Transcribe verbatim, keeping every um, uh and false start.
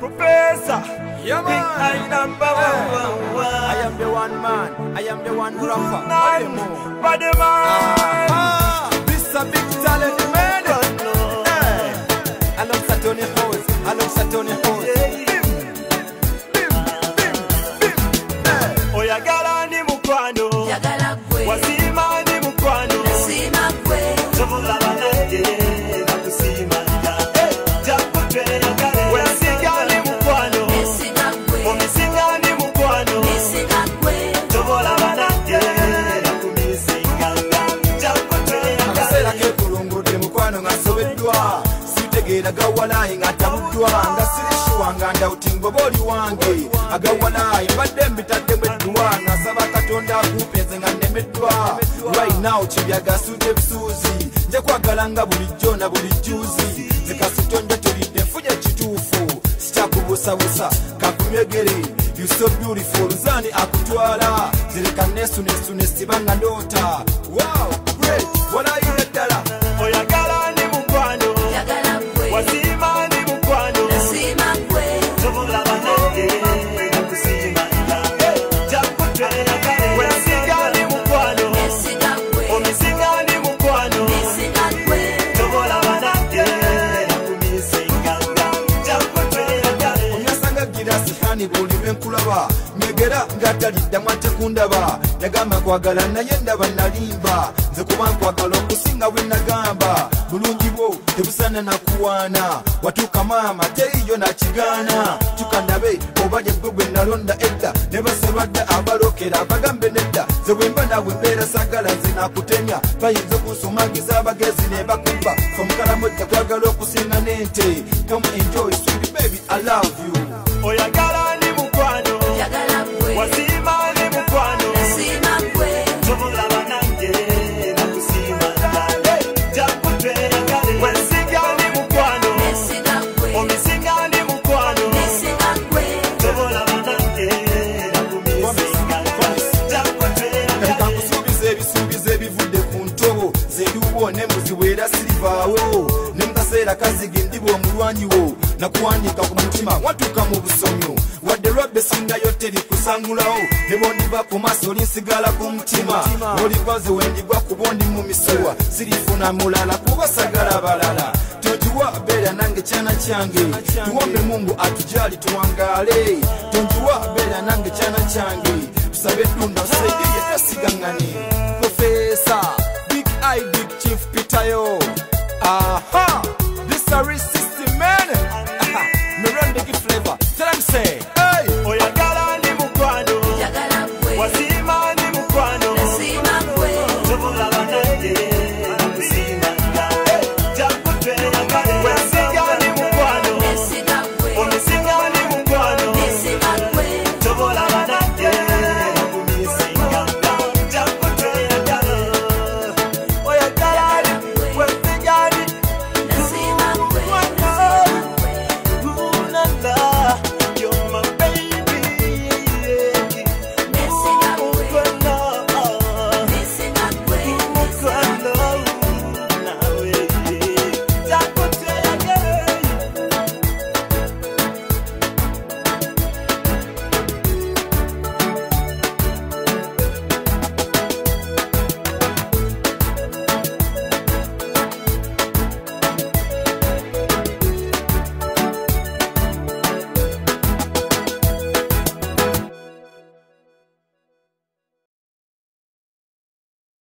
Professor. Yeah, man. I number one. I am the one man. I am the one rapper. Man, body man. Ah, this a big talent man. Hey, alongside Tony Hose, alongside Tony Hose. Oyagala ni mukwano, wasima ni mukwano, tomola bananje nakusima ya. Jakutwe yagale, wesiga ni mukwano, omisinga ni mukwano, tomola bananje nakumisinga ya. Jakutwe yagale, akasera kekulungudde mukwano nga nsobeddwa, sitegeera gawalayi nga tabuddwa, nga sirishuwa nga ndawutingo boli wange, agawalayi mbadde mbitaddemu edduwa, nasaba Katonda akumpeze nga nemeddwa. Right now kibyaga asudde ebisuuzi, nje kwagala nga bulijjo na buli jjuuzi, zikasitonde tulidde nfunye ekituufu, sikyakubuusabuusa kakumyegere. You so beautiful, zani akutwala, zireka nesunesune sibanga ndoota. Wow, great, walayira ddala. oyagala ni mukwano, wasima ni mukwano, tomola bananje nakusima ya. Jakutwe yagale, wesiga ni mukwano, omisinga ni mukwano, tomola bananje nakumisinga ya. Jakutwe yagale, Onyasanga girasi hani buli lwenkulaba, nyegera ngataliddamu ate kundaba, yagamba kwagala naye ndaba nalimba, nze kuba nkwagala okusinga bwe nagamba, bulungi bwo tebusana nakuwaana, watuuka maama teyiyo nakigaana, tukandabe oba gye gwe gwe nalonda edda, ne baserwadda abalokera abagambe nedda, ze bwemba naawe mbeera sagala nze nakutemya, bayinza okunsumagiza abagezi ne bakuba, omukalamu ojja kwagala okusinga n'ente. Come enjoy sweet baby, I love you. oyagala ni mukwano, wasima ni mukwano, tomola bananje nakusima ya. Jakutwe yagale, wesiga ni mukwano, omisinga ni mukwano, tomola bananje nakumisinga ya. Jakutwe yagale, Kankusuubiza ebisuubizo ebivudde ku ntobo, zeeruwo n'embuzi bwera sirivaawo, ne mu kaseera kazige ndiba omulwanyi wo, nakuwandiika ku mutima watuuka mu busomyo, wadde lwabbe singayo teri kusangulawo, ne bondiva ku maaso linsigala ku mutima, olikoze wendigwa kuba ndi mu misuwa, sirifuna mulala kuba sagala balala, tonjiwa beera nange kyana kyange, tuwombe Mungu atujali tuwangaale, tonjiwa beera nange kyana kyange, tusabe ddunda tusaideye tasigaŋŋane. Professor Big Eye Big Chief Peter-yo. Aha, this a real system man. Aha, me run the flavor. Tell them say.